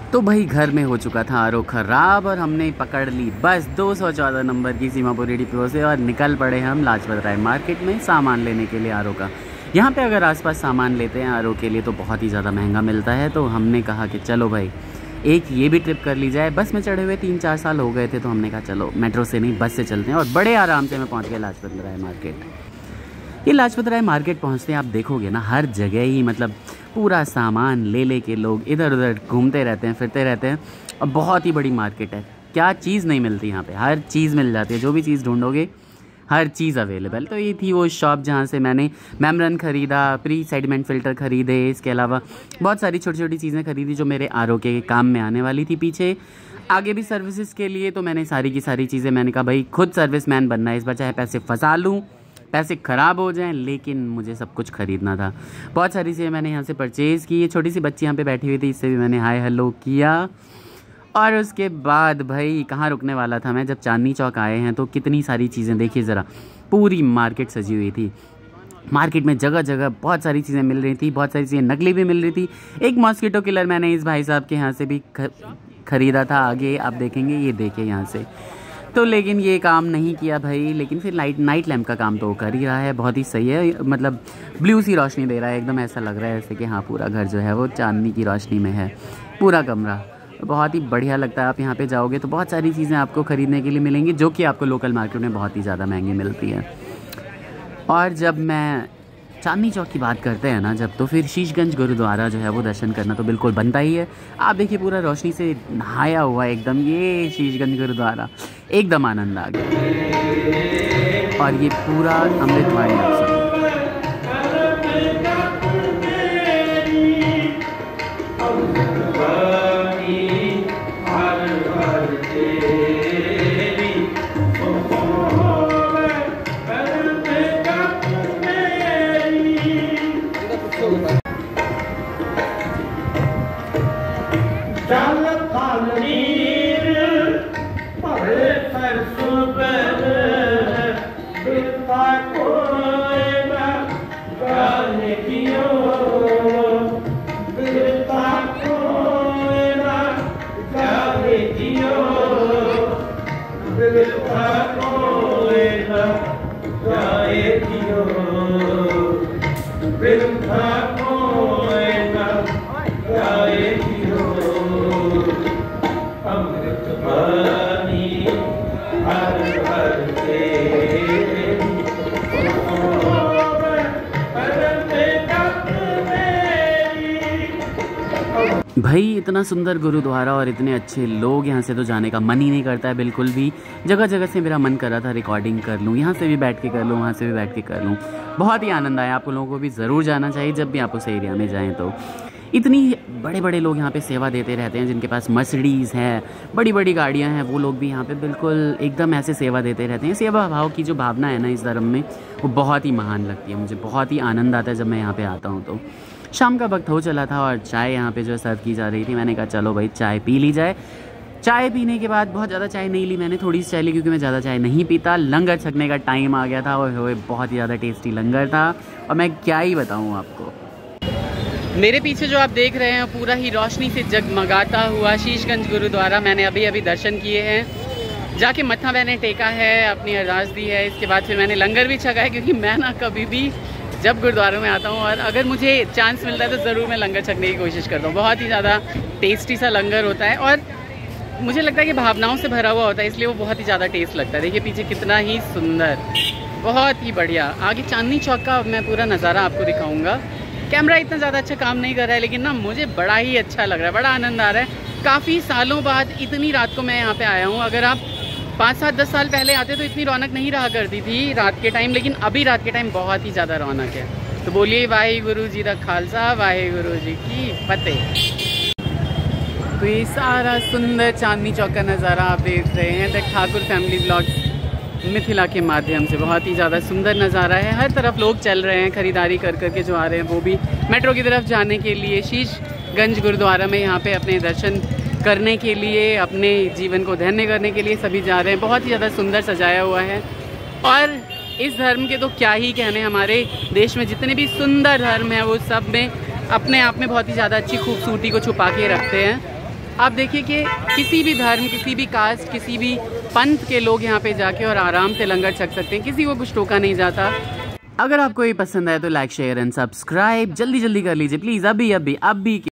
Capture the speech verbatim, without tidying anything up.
तो भाई घर में हो चुका था आर ओ ख़राब और हमने पकड़ ली बस दो सौ चौदह नंबर की सीमापुरी डिपो से और निकल पड़े हम लाजपत राय मार्केट में सामान लेने के लिए आर ओ का। यहाँ पे अगर आसपास सामान लेते हैं आर ओ के लिए तो बहुत ही ज़्यादा महंगा मिलता है, तो हमने कहा कि चलो भाई एक ये भी ट्रिप कर ली जाए। बस में चढ़े हुए तीन चार साल हो गए थे, तो हमने कहा चलो मेट्रो से नहीं बस से चलते हैं, और बड़े आराम से मैं पहुँच गया लाजपत राय मार्केट। ये लाजपत राय मार्केट पहुँचते हैं आप देखोगे ना हर जगह ही मतलब पूरा सामान ले ले के लोग इधर उधर घूमते रहते हैं, फिरते रहते हैं, और बहुत ही बड़ी मार्केट है। क्या चीज़ नहीं मिलती यहाँ पे, हर चीज़ मिल जाती है, जो भी चीज़ ढूंढोगे हर चीज़ अवेलेबल। तो ये थी वो शॉप जहाँ से मैंने मेमरन ख़रीदा, प्री सेडिमेंट फ़िल्टर ख़रीदे, इसके अलावा बहुत सारी छोटी छोटी चीज़ें ख़रीदी जो मेरे आर ओ के काम में आने वाली थी पीछे आगे भी सर्विसेज के लिए। तो मैंने सारी की सारी चीज़ें, मैंने कहा भाई खुद सर्विसमैन बनना है इस बार, चाहे पैसे फंसा लूँ, पैसे ख़राब हो जाएं, लेकिन मुझे सब कुछ ख़रीदना था। बहुत सारी चीज़ें मैंने यहाँ से परचेज़ की। ये छोटी सी बच्ची यहाँ पे बैठी हुई थी, इससे भी मैंने हाय हेलो किया। और उसके बाद भाई कहाँ रुकने वाला था मैं, जब चांदनी चौक आए हैं तो कितनी सारी चीज़ें देखिए ज़रा, पूरी मार्केट सजी हुई थी। मार्केट में जगह जगह बहुत सारी चीज़ें मिल रही थी, बहुत सारी चीज़ें नकली भी मिल रही थी। एक मॉस्किटो किलर मैंने इस भाई साहब के यहाँ से भी ख़रीदा था, आगे आप देखेंगे, ये देखिए यहाँ से। तो लेकिन ये काम नहीं किया भाई, लेकिन फिर लाइट नाइट लैम्प का काम तो कर ही रहा है, बहुत ही सही है, मतलब ब्लू सी रोशनी दे रहा है, एकदम ऐसा लग रहा है जैसे कि हाँ पूरा घर जो है वो चांदनी की रोशनी में है, पूरा कमरा बहुत ही बढ़िया लगता है। आप यहाँ पे जाओगे तो बहुत सारी चीज़ें आपको ख़रीदने के लिए मिलेंगी जो कि आपको लोकल मार्केट में बहुत ही ज़्यादा महंगी मिलती है। और जब मैं चांदनी चौक की बात करते हैं ना जब, तो फिर शीशगंज गुरुद्वारा जो है वो दर्शन करना तो बिल्कुल बनता ही है। आप देखिए पूरा रोशनी से नहाया हुआ एकदम ये शीशगंज गुरुद्वारा, एकदम आनंद आ गया। और ये पूरा अमृतवाणी अवसर भाई इतना सुंदर गुरुद्वारा और इतने अच्छे लोग, यहाँ से तो जाने का मन ही नहीं करता है बिल्कुल भी। जगह जगह से मेरा मन कर रहा था रिकॉर्डिंग कर लूँ, यहाँ से भी बैठ के कर लूँ, वहाँ से भी बैठ के कर लूँ, बहुत ही आनंद आया। आप लोगों को भी ज़रूर जाना चाहिए जब भी आप उस एरिया में जाएँ। तो इतनी बड़े बड़े लोग यहाँ पे सेवा देते रहते हैं, जिनके पास मर्सिडीज़ है, बड़ी बड़ी गाड़ियाँ हैं, वो लोग भी यहाँ पे बिल्कुल एकदम ऐसे सेवा देते रहते हैं। सेवा भाव की जो भावना है ना इस धर्म में, वो बहुत ही महान लगती है मुझे, बहुत ही आनंद आता है जब मैं यहाँ पे आता हूँ। तो शाम का वक्त हो चला था और चाय यहाँ पे जो सर्व की जा रही थी, मैंने कहा चलो भाई चाय पी ली जाए। चाय पीने के बाद, बहुत ज़्यादा चाय नहीं ली मैंने, थोड़ी सी चाय ली क्योंकि मैं ज़्यादा चाय नहीं पीता। लंगर छकने का टाइम आ गया था और वो बहुत ही ज़्यादा टेस्टी लंगर था, और मैं क्या ही बताऊँ आपको। मेरे पीछे जो आप देख रहे हैं पूरा ही रोशनी से जगमगाता हुआ शीशगंज गुरुद्वारा, मैंने अभी अभी दर्शन किए हैं, जाके मत्था मैंने टेका है, अपनी अरदास दी है, इसके बाद फिर मैंने लंगर भी छका है, क्योंकि मैं ना कभी भी जब गुरुद्वारों में आता हूँ और अगर मुझे चांस मिलता है तो ज़रूर मैं लंगर छकने की कोशिश करता हूँ। बहुत ही ज़्यादा टेस्टी सा लंगर होता है और मुझे लगता है कि भावनाओं से भरा हुआ होता है, इसलिए वो बहुत ही ज़्यादा टेस्ट लगता है। देखिए पीछे कितना ही सुंदर, बहुत ही बढ़िया। आगे चांदनी चौक का मैं पूरा नज़ारा आपको दिखाऊँगा। कैमरा इतना ज़्यादा अच्छा काम नहीं कर रहा है, लेकिन ना मुझे बड़ा ही अच्छा लग रहा है, बड़ा आनंद आ रहा है। काफ़ी सालों बाद इतनी रात को मैं यहाँ पे आया हूँ। अगर आप पाँच सात दस साल पहले आते तो इतनी रौनक नहीं रहा करती थी रात के टाइम, लेकिन अभी रात के टाइम बहुत ही ज़्यादा रौनक है। तो बोलिए वाहे गुरु जी दा खालसा, वाहे गुरु जी की फतेह। तो ये सारा सुंदर चांदनी चौक का नज़ारा आप देख रहे हैं the Thakur family vlogs Mithila के माध्यम से। बहुत ही ज़्यादा सुंदर नज़ारा है, हर तरफ लोग चल रहे हैं, ख़रीदारी कर कर के जो आ रहे हैं, वो भी मेट्रो की तरफ जाने के लिए, शीशगंज गुरुद्वारा में यहाँ पे अपने दर्शन करने के लिए, अपने जीवन को धन्य करने के लिए सभी जा रहे हैं। बहुत ही ज़्यादा सुंदर सजाया हुआ है। और इस धर्म के तो क्या ही कहने, हमारे देश में जितने भी सुंदर धर्म हैं वो सब में अपने आप में बहुत ही ज़्यादा अच्छी खूबसूरती को छुपा के रखते हैं। आप देखिए कि किसी भी धर्म, किसी भी कास्ट, किसी भी पंथ के लोग यहाँ पे जाके और आराम से लंगर छक सकते हैं, किसी को कुछ टोका नहीं जाता। अगर आपको ये पसंद आया तो लाइक शेयर एंड सब्सक्राइब जल्दी जल्दी कर लीजिए प्लीज़, अभी अभी अभी।